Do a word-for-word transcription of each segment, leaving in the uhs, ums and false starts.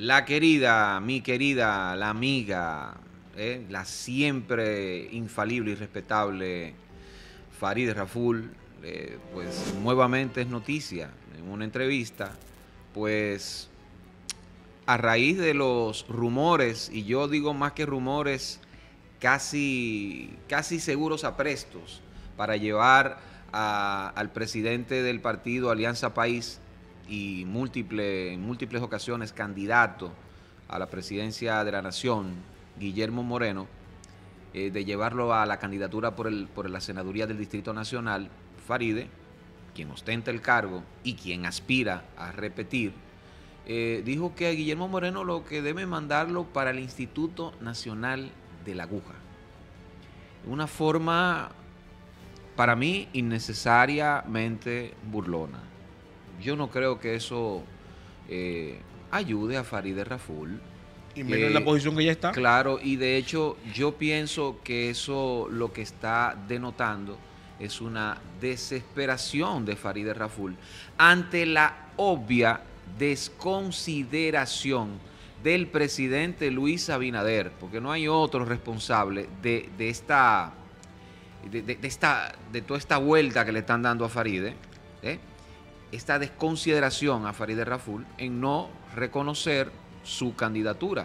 la querida, mi querida, la amiga, eh, la siempre infalible y respetable Farideh Raful, eh, pues nuevamente es noticia en una entrevista, pues a raíz de los rumores, y yo digo más que rumores, casi, casi seguros aprestos para llevar a, al presidente del partido Alianza País y múltiple, en múltiples ocasiones candidato a la presidencia de la Nación, Guillermo Moreno, eh, de llevarlo a la candidatura por, el, por la senaduría del Distrito Nacional. Farideh, quien ostenta el cargo y quien aspira a repetir, eh, dijo que a Guillermo Moreno lo que debe mandarlo para el Instituto Nacional de la Aguja. Una forma, para mí, innecesariamente burlona. Yo no creo que eso eh, ayude a Farideh Raful. Y menos en la posición que ya está. Claro, y de hecho yo pienso que eso lo que está denotando es una desesperación de Farideh Raful ante la obvia desconsideración del presidente Luis Abinader, porque no hay otro responsable de, de esta de, de, de esta de toda esta vuelta que le están dando a Farideh, ¿eh? Esta desconsideración a Farideh Raful en no reconocer su candidatura.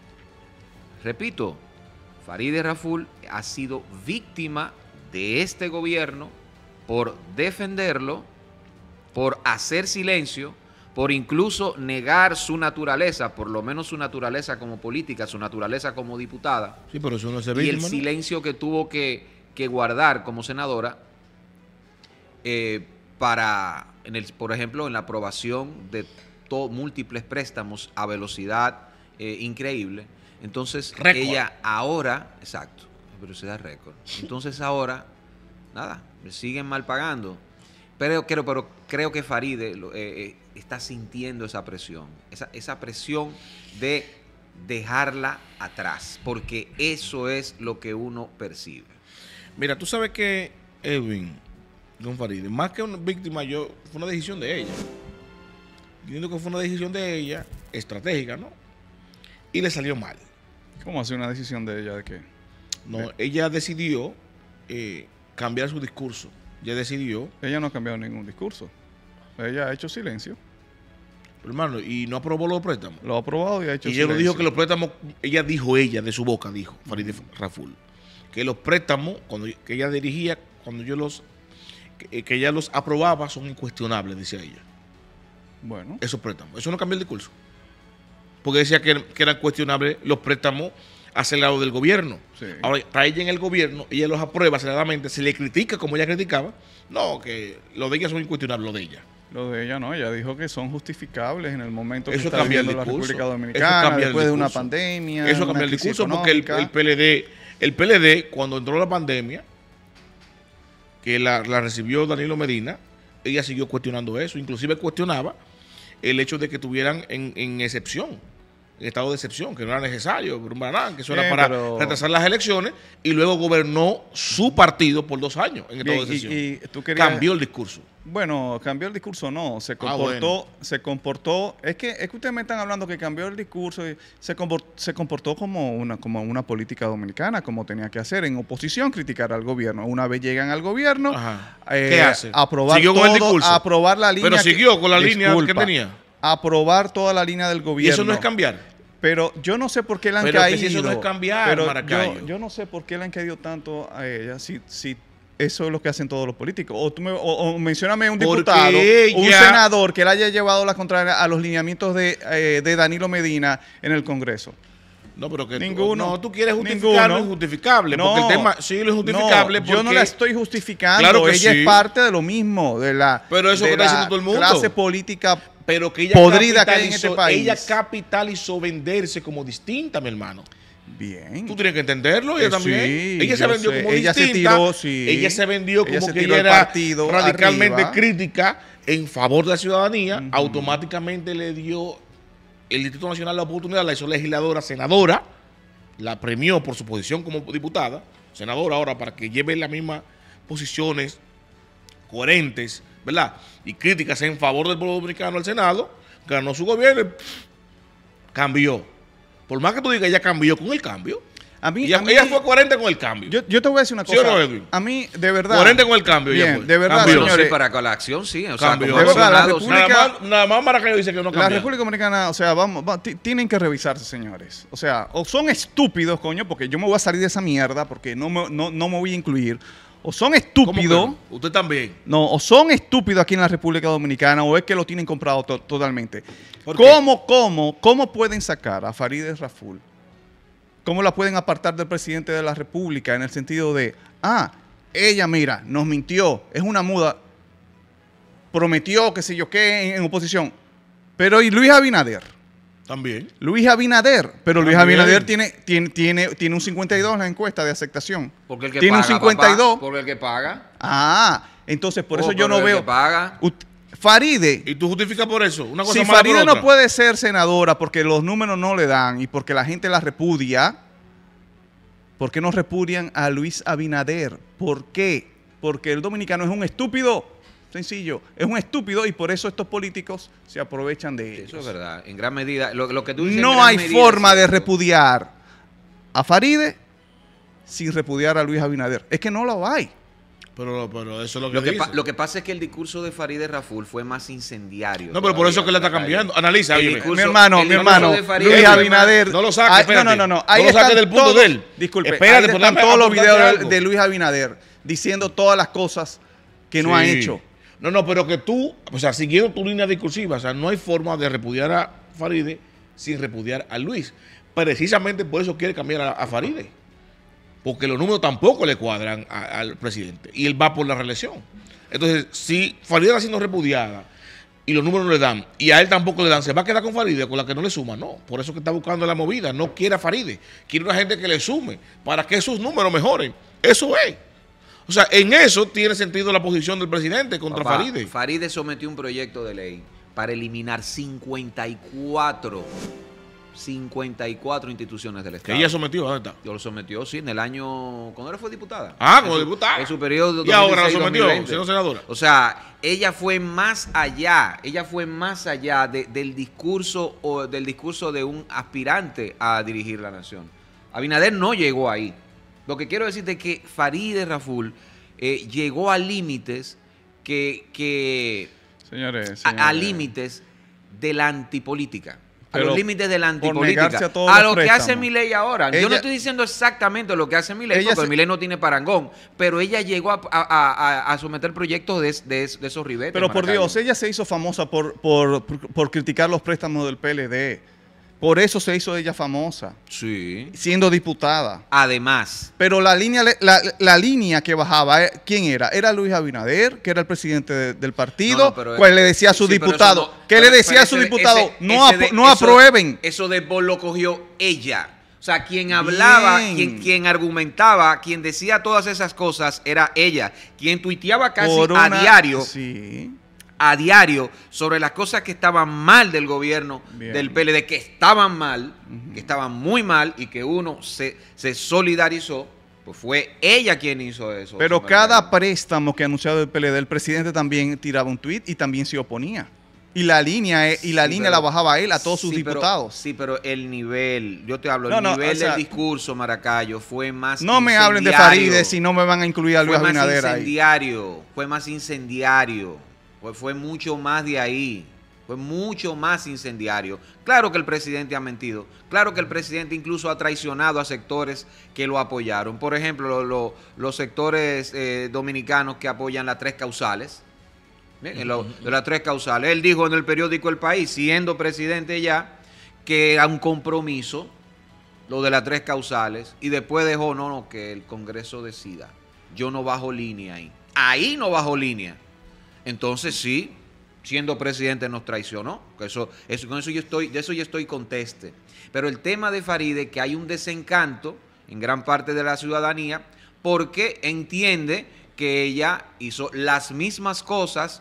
Repito, Farideh Raful ha sido víctima de este gobierno por defenderlo, por hacer silencio, por incluso negar su naturaleza, por lo menos su naturaleza como política, su naturaleza como diputada. Sí, pero eso no es y víctima, el ¿no? silencio que tuvo que, que guardar como senadora eh, para, en el, por ejemplo, en la aprobación de múltiples préstamos a velocidad eh, increíble. Entonces, récord. Ella ahora, exacto, velocidad récord. Entonces ahora, nada, le siguen mal pagando. Pero, pero, pero creo que Farideh eh, está sintiendo esa presión, esa, esa presión de dejarla atrás, porque eso es lo que uno percibe. Mira, tú sabes que Edwin, don Farideh, más que una víctima, yo fue una decisión de ella. Entiendo que fue una decisión de ella, estratégica, ¿no? Y le salió mal. ¿Cómo hace una decisión de ella de qué? No, de... ella decidió eh, cambiar su discurso. Ella decidió... Ella no ha cambiado ningún discurso. Ella ha hecho silencio. Pero, hermano, y no aprobó los préstamos. Lo ha aprobado y ha hecho y silencio. Y ella lo dijo que los préstamos, ella dijo ella, de su boca, dijo, Farideh Raful, que los préstamos, cuando que ella dirigía, cuando yo los, que, que ella los aprobaba, son incuestionables, decía ella. Bueno. Esos préstamos. Eso no cambió el discurso. Porque decía que, que eran cuestionables los préstamos hacia el lado del gobierno. Sí. Ahora, para ella en el gobierno, ella los aprueba aceleradamente, se le critica como ella criticaba. No, que lo de ella son incuestionables, lo de ella. Lo de ella no, ella dijo que son justificables en el momento que eso está viviendo la República Dominicana, después de una pandemia. Eso cambia el discurso porque el, el P L D, el P L D, cuando entró la pandemia, que la, la recibió Danilo Medina, ella siguió cuestionando eso, inclusive cuestionaba el hecho de que tuvieran en, en excepción, en estado de excepción, que no era necesario, que eso era Bien, para pero... retrasar las elecciones, y luego gobernó su partido por dos años en estado Bien, de excepción. Y, y tú querías... Cambió el discurso. Bueno, cambió el discurso, no, se comportó, ah, bueno. se comportó, es que, es que ustedes me están hablando que cambió el discurso, y se comportó, se comportó como una, como una política dominicana, como tenía que hacer, en oposición, criticar al gobierno. Una vez llegan al gobierno, eh, ¿qué hace? Aprobar ¿Siguió todo, con el discurso? Aprobar la línea. Pero siguió que, con la disculpa, línea que tenía. Aprobar toda la línea del gobierno. Y eso no es cambiar. Pero yo no sé por qué le han pero caído. Que si eso no es cambiar, pero Maracayo. Yo, yo no sé por qué le han caído tanto a ella, si, si eso es lo que hacen todos los políticos. O, tú me, o, o mencióname un diputado, ella... un senador que le haya llevado la contraria a los lineamientos de, eh, de Danilo Medina en el Congreso. No, pero que ninguno, tú, no, tú quieres justificar lo injustificable. No, porque el tema sí lo injustificable. No, porque... yo no la estoy justificando. Claro que ella sí. es parte de lo mismo, de la, pero eso de que está diciendo todo el mundo. Clase política pero que ella podrida que hay en este país. Ella capitalizó venderse como distinta, mi hermano. Bien. Tú tienes que entenderlo, ella eh, también. Sí, ella se vendió sé. como ella distinta. Se tiró, sí. Ella se vendió como ella se que ella era radicalmente arriba. crítica en favor de la ciudadanía. Uh-huh. Automáticamente le dio el Instituto Nacional la oportunidad, la hizo legisladora, senadora, la premió por su posición como diputada, senadora ahora, para que lleve las mismas posiciones coherentes, ¿verdad? Y críticas en favor del pueblo dominicano al Senado. Ganó su gobierno. cambió. Por más que tú digas, ella cambió con el cambio. A mí, ella, a mí, ella fue coherente con el cambio. Yo, yo te voy a decir una cosa. ¿Sí o no, Edwin? A mí, de verdad. Coherente con el cambio. Bien, ella fue. de verdad, cambió. señores. Sí, para con la acción, sí. O sea, Cambió. como De verdad, la accionados, República- Nada más, nada más Maracayo dice que no La cambió. República Dominicana, o sea, vamos, va- ti- tienen que revisarse, señores. O sea, o son estúpidos, coño, porque yo me voy a salir de esa mierda, porque no me, no, no me voy a incluir. O son ¿Cómo que estúpidos. no? Usted también. No, o son estúpidos aquí en la República Dominicana, o es que lo tienen comprado to- totalmente. ¿Por qué? ¿Cómo, cómo, cómo pueden sacar a Farideh Raful? ¿Cómo la pueden apartar del presidente de la República en el sentido de, ah, ella, mira, nos mintió, es una muda, prometió, qué sé yo qué, en, en oposición? Pero ¿y Luis Abinader? También. Luis Abinader, pero Luis También. Abinader tiene, tiene, tiene, tiene un cincuenta y dos en la encuesta de aceptación. Porque el que tiene paga, un cincuenta y dos. papá, porque el que paga. Ah, entonces por Oh, eso yo pero no el veo. que paga. Ut- Farideh, ¿Y tú justificas por eso? Una cosa si mala por Farideh no otra. puede ser senadora porque los números no le dan y porque la gente la repudia, ¿por qué no repudian a Luis Abinader? ¿Por qué? Porque el dominicano es un estúpido. Sencillo, es un estúpido y por eso estos políticos se aprovechan de ellos. Eso es verdad. En gran medida, lo, lo que tú dices. en No gran hay medida forma es de cierto. repudiar a Farideh sin repudiar a Luis Abinader. Es que no lo hay. Pero, pero eso es lo que, Lo que, dice. pa- lo que pasa es que el discurso de Farideh Raful fue más incendiario. No, pero por eso es que la está todavía, cambiando. Analiza, El oye. discurso- Mi hermano, el mi discurso hermano, de Farideh Luis fue más- Abinader. No lo saques, Ay, espérate. No, no, no, no. No Ahí lo saques están del punto todos- de él. Disculpe, Espérate, ahí pues, están dame todos los aportarte videos de, algo. de Luis Abinader diciendo todas las cosas que no Sí. ha hecho. No, no, pero que tú, o sea, siguiendo tu línea discursiva, o sea, no hay forma de repudiar a Farideh sin repudiar a Luis. Precisamente por eso quiere cambiar a, a Farideh. Porque los números tampoco le cuadran a- al presidente. Y él va por la reelección. Entonces, si Farideh está siendo repudiada y los números no le dan, y a él tampoco le dan, ¿se va a quedar con Farideh, con la que no le suma? No, por eso que está buscando la movida. No quiere a Farideh, quiere una gente que le sume para que sus números mejoren. Eso es. O sea, en eso tiene sentido la posición del presidente contra Papá, Farideh. Farideh sometió un proyecto de ley para eliminar cincuenta y cuatro, cincuenta y cuatro instituciones del Que Estado. ella sometió, ¿dónde está? Yo lo sometió, sí, en el año... ¿Cuándo era fue diputada? Ah, En como su- diputada. En su periodo Y ahora la dos mil dieciséis, sometió, dos mil veinte. siendo senadora. O sea, ella fue más allá, ella fue más allá de- del discurso o del discurso de un aspirante a dirigir la nación. Abinader no llegó ahí. Lo que quiero decirte es que Farideh Raful eh, llegó a límites que, que Señores, a, a señores. límites de la antipolítica. A Pero los límites de la por antipolítica. negarse a todos A los lo que hace préstamos. Milei ahora. Yo Ella- no estoy diciendo exactamente lo que hace Milei, Ella porque se- Milei no tiene parangón. Pero ella llegó a, a- a- a someter proyectos de, de- de esos ribetes. Pero por Maracayo. Dios, ella se hizo famosa por, por, por, por criticar los préstamos del P L D. Por eso se hizo ella famosa, Sí. siendo diputada. Además, Pero la línea, la, la línea que bajaba, eh, ¿quién era? Era Luis Abinader, que era el presidente de- del partido, No, no, pero- pues le decía a sus sí, pero eso diputados, no- ¿qué pero- le decía pero a sus ese- diputados? ese- no ese apro- de- no eso- aprueben. Eso de Bol lo cogió ella. O sea, quien hablaba, Bien. quien, quien argumentaba, quien decía todas esas cosas era ella. Quien tuiteaba casi Por a una- diario. Sí. a diario sobre las cosas que estaban mal del gobierno Bien. del P L D, que estaban mal, que estaban muy mal y que uno se, se solidarizó, pues fue ella quien hizo eso. Pero señor cada Maracayo. préstamo que anunciaba el P L D, el presidente también tiraba un tuit y también se oponía. Y la línea, eh, y la Sí, línea pero- la bajaba él a todos sus sí, pero- diputados. sí, pero el nivel, yo te hablo, No, el no, nivel o sea, del discurso, Maracayo, fue más No me hablen de incendiario. Farideh si no me van a incluir a Luis Fue más Abinader ahí. incendiario, fue más incendiario, fue, fue mucho más de ahí, fue mucho más incendiario. Claro que el presidente ha mentido, claro que el presidente incluso ha traicionado a sectores que lo apoyaron. Por ejemplo, lo- lo- los sectores eh, dominicanos que apoyan las tres causales. Bien, en lo- de las tres causales. Él dijo en el periódico El País, siendo presidente ya, que era un compromiso lo de las tres causales, y después dejó, no, no, que el Congreso decida. Yo no bajo línea ahí. Ahí no bajo línea. Entonces sí, siendo presidente nos traicionó. Que eso, eso, con eso yo estoy, de eso yo estoy conteste. Pero el tema de Farideh, que hay un desencanto en gran parte de la ciudadanía, porque entiende que ella hizo las mismas cosas,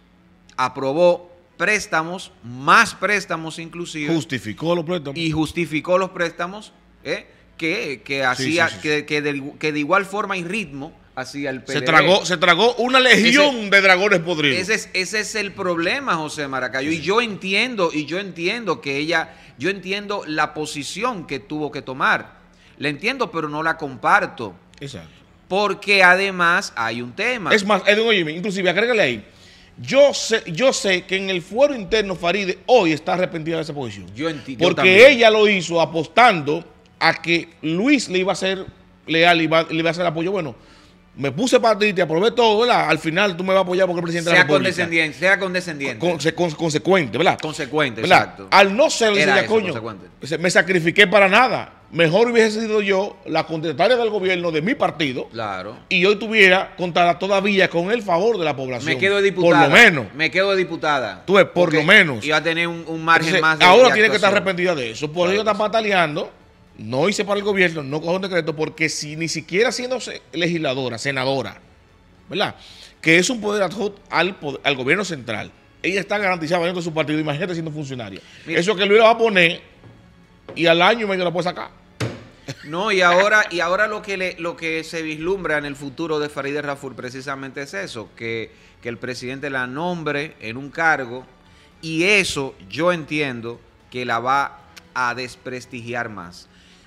aprobó préstamos, más préstamos inclusive, Justificó los préstamos. y justificó los préstamos, ¿eh? que, que Sí, hacía sí, sí, que, que de, que de igual forma y ritmo hacia el P L D. Se tragó, se tragó una legión ese, de dragones podridos. Ese es, ese es el problema, José Maracayo. Sí. Y yo entiendo, y yo entiendo que ella, yo entiendo la posición que tuvo que tomar. La entiendo, pero no la comparto. Exacto. Porque además hay un tema. Es más, Edwin, oye, inclusive, agrégale ahí. Yo sé, yo sé que en el fuero interno Faride hoy está arrepentida de esa posición. Yo entiendo. Porque ella lo hizo apostando a que Luis le iba a ser leal y iba, le iba a hacer apoyo. Bueno, me puse para ti, te aprobé todo, ¿verdad? Al final tú me vas a apoyar porque el presidente sea de la República. Condescendiente, sea condescendiente. Con, con, consecuente, ¿verdad? Consecuente, ¿verdad? exacto. Al no ser, decía, eso, coño, me sacrifiqué para nada. Mejor hubiese sido yo la contestataria del gobierno de mi partido. Claro. Y yo estuviera contada todavía con el favor de la población. Me quedo de diputada. Por lo menos. Me quedo de diputada. Tú ves, por lo menos. Iba a tener un, un margen Entonces, más de ahora de tiene que estar arrepentida de eso. Por claro, eso está pataleando. No hice para el gobierno, no cojo un decreto, porque si ni siquiera siendo legisladora, senadora, ¿verdad? Que es un poder adjunto al, al gobierno central. Ella está garantizada dentro de su partido. Imagínate siendo funcionaria. Mira, eso que Luis la va a poner y al año medio la puede sacar. No, y ahora, y ahora lo que le, lo que se vislumbra en el futuro de Farideh Raful precisamente es eso, que, que el presidente la nombre en un cargo, y eso yo entiendo que la va a desprestigiar más.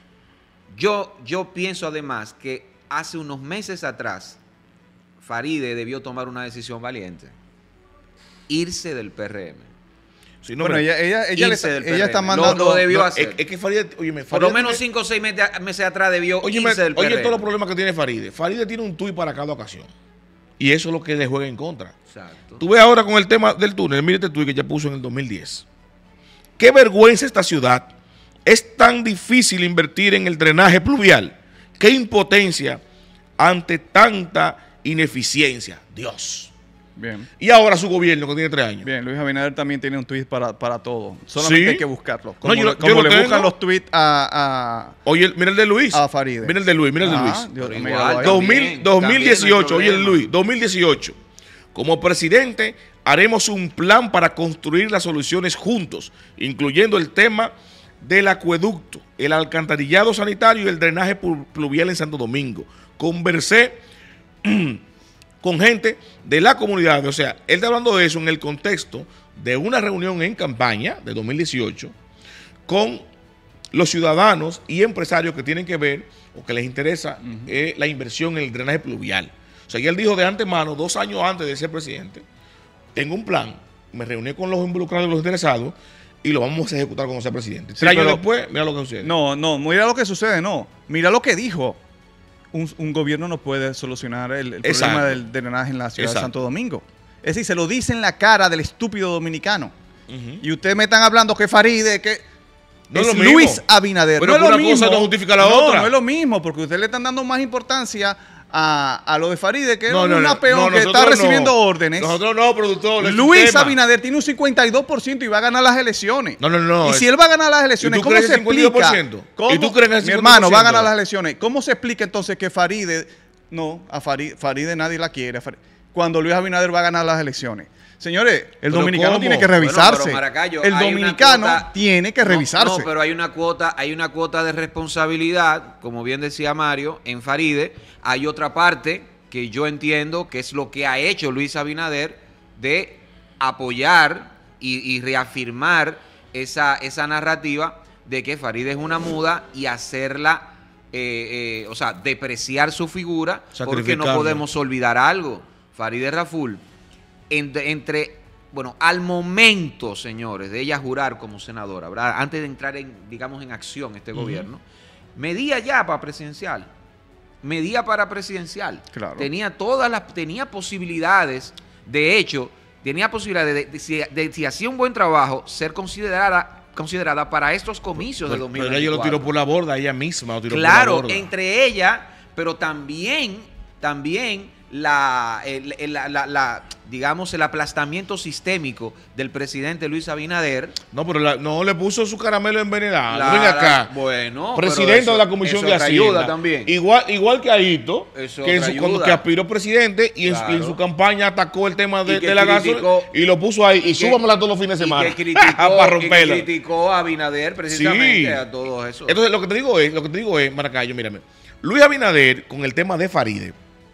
Yo, yo pienso además que hace unos meses atrás Farideh debió tomar una decisión valiente. Irse del P R M. Sí, no, bueno, ella, ella, ella, le está, ella está mandando... Lo, lo debió no, hacer. Es, es que Farideh, óyeme, Farideh por lo menos cinco o seis meses atrás debió óyeme, irse del P R M. Oye, todos los problemas que tiene Farideh. Farideh tiene un tuit para cada ocasión. Y eso es lo que le juega en contra. Exacto. Tú ves ahora con el tema del túnel, mire este tuit que ya puso en el dos mil diez. Qué vergüenza esta ciudad. Es tan difícil invertir en el drenaje pluvial. Qué impotencia ante tanta ineficiencia. Dios. Bien. Y ahora su gobierno, que tiene tres años. Bien, Luis Abinader también tiene un tuit para, para todo. Solamente ¿sí? hay que buscarlo. Como, no, yo, como yo le tengo. buscan los tweets a, a... Oye, mira el de Luis. A Farideh. Mira el de Luis, mira el de ah, Luis. Dios, igual, dos mil, dos mil dieciocho, oye el Luis, dos mil dieciocho. Como presidente, haremos un plan para construir las soluciones juntos, incluyendo el tema del acueducto, el alcantarillado sanitario y el drenaje pluvial en Santo Domingo. Conversé con gente de la comunidad, o sea, él está hablando de eso en el contexto de una reunión en campaña de dos mil dieciocho con los ciudadanos y empresarios que tienen que ver o que les interesa uh-huh. eh, la inversión en el drenaje pluvial. O sea, y él dijo de antemano, dos años antes de ser presidente, tengo un plan, me reuní con los involucrados y los interesados y lo vamos a ejecutar cuando sea presidente. Sí, Tres años después, mira lo que sucede. No, no, mira lo que sucede, no. Mira lo que dijo. Un, un gobierno no puede solucionar el, el problema del drenaje en la ciudad Exacto. de Santo Domingo. Es decir, se lo dice en la cara del estúpido dominicano. Uh-huh. Y ustedes me están hablando que Farideh, que no es es Luis mismo. Abinader. Pero no es lo una mismo. Cosa no justifica la no, otra. No es lo mismo, porque ustedes le están dando más importancia a, a lo de Farideh, que no, es no, una no, peón no, que está recibiendo no. órdenes. Nosotros no, productor. Luis Abinader tiene un cincuenta y dos por ciento y va a ganar las elecciones. No, no, no. Y si él va a ganar las elecciones, ¿cómo se explica? ¿Y tú crees en el Mi hermano va a ganar las elecciones. ¿Cómo se explica entonces que Farideh, no, a Farideh, Farideh nadie la quiere, cuando Luis Abinader va a ganar las elecciones? Señores, el ¿Pero dominicano cómo? tiene que revisarse. Bueno, Maracayo, el dominicano cuota, tiene que revisarse. No, no, pero hay una cuota, hay una cuota de responsabilidad, como bien decía Mario, en Farideh. Hay otra parte que yo entiendo que es lo que ha hecho Luis Abinader de apoyar y, y reafirmar esa, esa narrativa de que Farideh es una muda y hacerla, eh, eh, o sea, depreciar su figura, porque no podemos olvidar algo. Farideh Raful, entre, entre, bueno, al momento, señores, de ella jurar como senadora, ¿verdad? Antes de entrar en, digamos, en acción este uh-huh. gobierno, medía ya para presidencial. Medía para presidencial. Claro. Tenía todas las, tenía posibilidades, de hecho, tenía posibilidades de, de, de, de, de si hacía un buen trabajo, ser considerada considerada para estos comicios pero, de dos mil veinticuatro. Pero ella lo tiró por la borda, ella misma lo tiró claro, por la borda. Entre ella, pero también, también la, el, el, la, la, la, digamos, el aplastamiento sistémico del presidente Luis Abinader. No, pero la, no le puso su caramelo envenenado. La, Ven acá. La, bueno, presidente eso, de la Comisión de Hacienda. Ayuda también. Igual, igual que Aito, eso que, en su, cuando, que aspiró presidente y, claro. en, y en su campaña atacó el tema de, de la gasolina y lo puso ahí. Y, y súbamela todos los fines de semana. Y que criticó, para romperla. Y que criticó a Abinader precisamente sí. a todo eso. Entonces, lo que te digo es, lo que te digo es, Maracayo, mírame. Luis Abinader, con el tema de Farideh,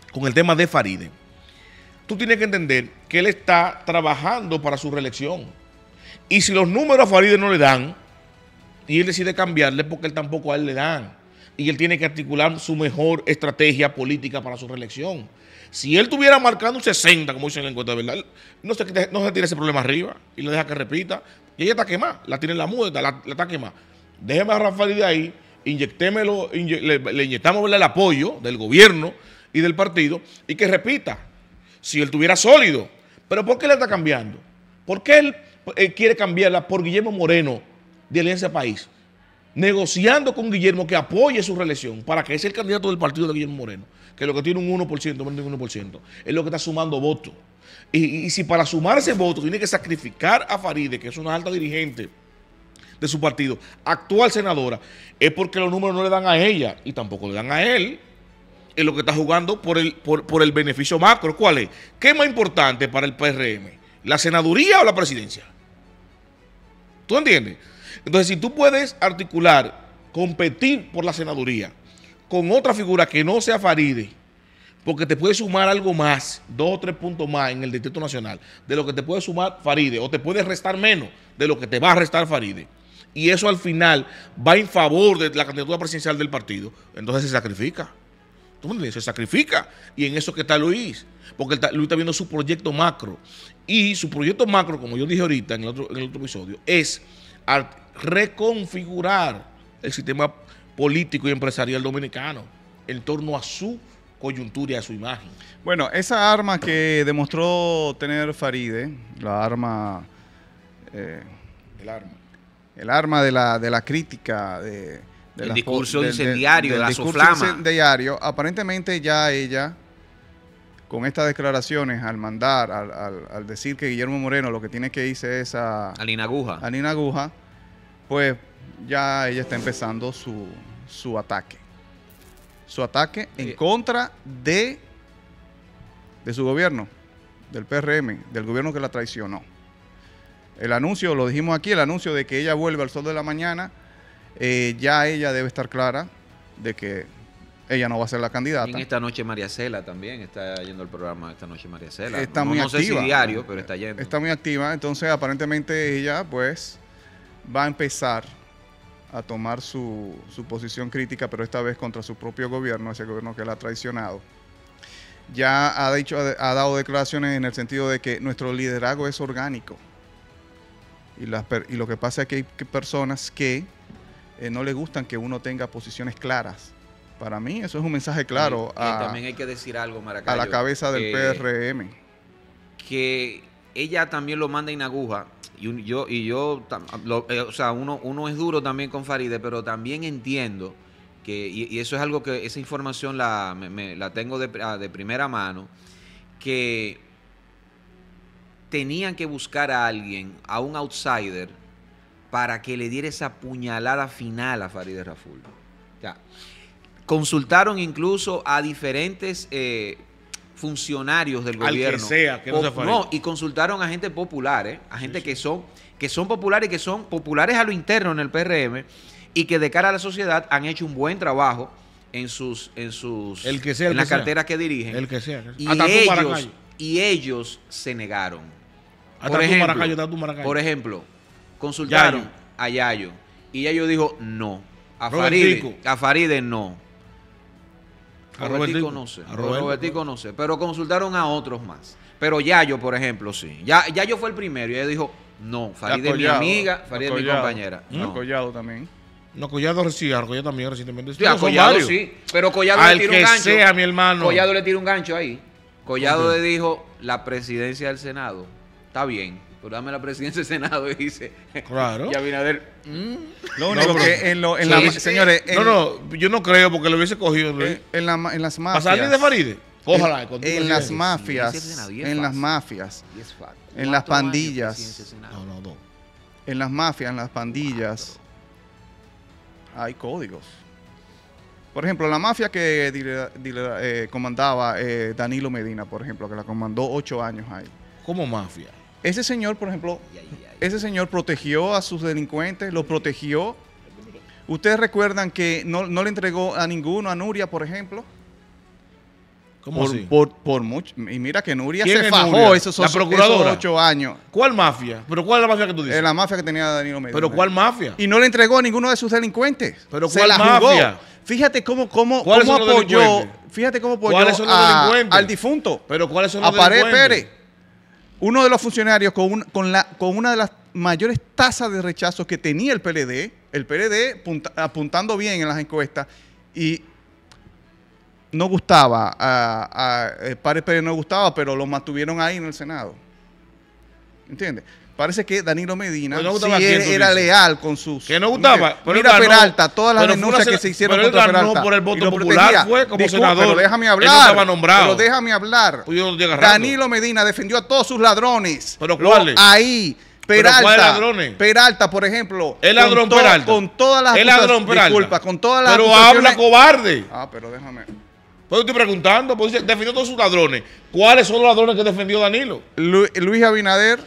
con el tema de Faride, tú tienes que entender que él está trabajando para su reelección. Y si los números a Faride no le dan, y él decide cambiarle, porque él tampoco a él le dan. Y él tiene que articular su mejor estrategia política para su reelección. Si él estuviera marcando un sesenta, como dice en la encuesta, de verdad, no se, no se tira ese problema arriba y le deja que repita. Y ella está quemada, la tiene en la muda, la, la está quemada. Déjeme a Faride ahí, inyectémelo, inye, le, le inyectamos el apoyo del gobierno y del partido y que repita. Si él tuviera sólido. ¿Pero por qué le está cambiando? ¿Por qué él, él quiere cambiarla por Guillermo Moreno de Alianza País? Negociando con Guillermo que apoye su reelección para que sea el candidato del partido de Guillermo Moreno, que es lo que tiene un uno por ciento, menos de un uno por ciento, es lo que está sumando votos. Y, y, y si para sumar ese voto tiene que sacrificar a Faride, que es una alta dirigente de su partido, actual senadora, es porque los números no le dan a ella y tampoco le dan a él. Es lo que está jugando por el, por, por el beneficio macro. ¿Cuál es? ¿Qué es más importante para el P R M? ¿La senaduría o la presidencia? ¿Tú entiendes? Entonces, si tú puedes articular, competir por la senaduría con otra figura que no sea Faride, porque te puede sumar algo más, dos o tres puntos más en el Distrito Nacional, de lo que te puede sumar Faride, o te puede restar menos de lo que te va a restar Faride, y eso al final va en favor de la candidatura presidencial del partido, entonces se sacrifica. ¿Tú me entiendes? Se sacrifica. Y en eso que está Luis. Porque está, Luis está viendo su proyecto macro. Y su proyecto macro, como yo dije ahorita en el otro, en el otro episodio, es reconfigurar el sistema político y empresarial dominicano en torno a su coyuntura y a su imagen. Bueno, esa arma que demostró tener Faride, la arma... Eh, el arma. El arma de la, de la crítica, de... El discurso incendiario, de la soflama. Incendiario, aparentemente ya ella, con estas declaraciones, al mandar, al, al, al decir que Guillermo Moreno lo que tiene que irse es a... A Lina Aguja. A Lina Aguja, pues ya ella está empezando su, su ataque. Su ataque en contra de, de su gobierno, del P R M, del gobierno que la traicionó. El anuncio, lo dijimos aquí, el anuncio de que ella vuelve al sol de la mañana, Eh, ya ella debe estar clara de que ella no va a ser la candidata. Y en esta noche María Cela también está yendo al programa. Esta noche María Cela. Está no, muy no activa. sé si diario, pero está yendo. Está muy activa. Entonces, aparentemente ella, pues, va a empezar a tomar su, su posición crítica, pero esta vez contra su propio gobierno, ese gobierno que la ha traicionado. Ya ha dicho, ha dado declaraciones en el sentido de que nuestro liderazgo es orgánico. Y, las, y lo que pasa es que hay personas que Eh, no le gustan que uno tenga posiciones claras. Para mí eso es un mensaje claro y, y a, también hay que decir algo, Maracayo, a la cabeza del que, P R M. Que ella también lo manda en aguja. Y un, yo, y yo lo, eh, o sea, uno, uno es duro también con Faride, pero también entiendo que, y, y eso es algo que, esa información la, me, me, la tengo de, de primera mano, que tenían que buscar a alguien, a un outsider, para que le diera esa puñalada final a Faride Raful. Ya. Consultaron incluso a diferentes eh, funcionarios del Al gobierno. que sea, que no sea Faride. No, y consultaron a gente popular, ¿eh? a gente sí, sí. que son que son populares y que son populares a lo interno en el P R M y que de cara a la sociedad han hecho un buen trabajo en sus en sus el que sea, el en las que carteras sea. que dirigen. El que sea. Y ellos, y ellos se negaron. Hasta por, ejemplo, Maracayo, hasta Maracayo. por ejemplo, consultaron Yayo. a Yayo y Yayo dijo no. A Faride, a Faride no. A Robertico no sé. A Robertico, Robertico no sé. Pero consultaron a otros más. Pero Yayo, por ejemplo, sí. Ya, Yayo fue el primero y ella dijo no. Faride es mi amiga, Faride es mi compañera. ¿Mm? No. Collado también. No, Collado sí, a Collado también recientemente. Sí, a Collado sí. Pero Collado Al le tiró que un gancho. sea, mi hermano. Collado le tiró un gancho ahí. Collado okay. le dijo la presidencia del Senado. Está bien. Pero dame la presidencia del Senado y dice. Claro. Y Abinader. Mm. Lo único no, que en, lo, en sí, la. Sí. Señores. En, no, no, yo no creo porque lo hubiese cogido. En, en, la, en las mafias. ¿Para salir de Faride? Ojalá. En, en las mafias. En las mafias. En las pandillas. No, no, no. En las mafias, en las pandillas. Hay códigos. Por ejemplo, la mafia que dile, dile, eh, comandaba eh, Danilo Medina, por ejemplo, que la comandó ocho años ahí. ¿Cómo mafia? Ese señor, por ejemplo, ay, ay, ay. ese señor protegió a sus delincuentes, los protegió. Ustedes recuerdan que no, no le entregó a ninguno, a Nuria, por ejemplo. ¿Cómo por, así? Por, por mucho. Y mira que Nuria ¿Quién se es fajó Nuria? esos, ¿La esos, procuradora? esos ocho años. ¿Cuál mafia? ¿Pero cuál es la mafia que tú dices? Es la mafia que tenía Danilo Medina. ¿Pero cuál mafia? Y no le entregó a ninguno de sus delincuentes. ¿Pero Se cuál la mafia? jugó. Fíjate cómo, cómo, ¿Cuáles cómo son los apoyó, delincuentes? fíjate cómo apoyó ¿Cuáles son los a- delincuentes? al difunto. ¿Pero cuáles son a los Pared delincuentes? Pérez. Uno de los funcionarios con, un- con, la, con una de las mayores tasas de rechazo que tenía el P L D, el P L D punta- apuntando bien en las encuestas, y no gustaba, a, a, eh, Pared Pérez no gustaba, pero lo mantuvieron ahí en el Senado. ¿Entiendes? Parece que Danilo Medina Pues no sí gustaba a quién, era, tú era dices. leal con sus... Que no gustaba, Mira, pero mira él ganó, Peralta, todas las pero fue denuncias una que sena- se hicieron pero él contra ganó Peralta. por el voto y lo popular, protegía. fue como Disculpa, senador. Pero déjame Él no hablar. estaba nombrado. Pero déjame hablar. Pues yo lo estoy agarrando. Danilo Medina defendió a todos sus ladrones. ¿Pero Lo- cuáles? Ahí. ¿Pero Peralta, cuáles ladrones? Peralta, por ejemplo. El ladrón con to- Peralta. Con todas las El acusaciones- ladrón Peralta. Disculpa, con todas las Pero acusaciones- habla cobarde. Ah, pero déjame. Pues yo estoy preguntando, pues dice, defendió a todos sus ladrones. ¿Cuáles son los ladrones que defendió Danilo? Lu- Luis Abinader.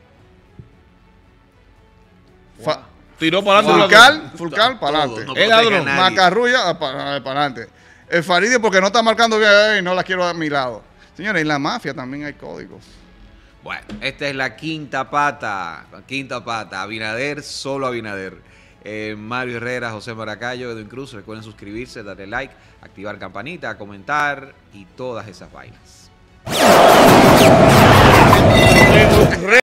Fa- Tiró para adelante. Fulcal, Fulcal, para Todo, adelante. no El protege a ladrón. nadie. Macarrulla, para adelante. El Faridio, porque no está marcando bien, y no la quiero a mi lado. Señores, en la mafia también hay códigos. Bueno, esta es la quinta pata, la quinta pata, Abinader, solo Abinader. Eh, Mario Herrera, José Maracayo, Edwin Cruz, recuerden suscribirse, darle like, activar campanita, comentar y todas esas vainas.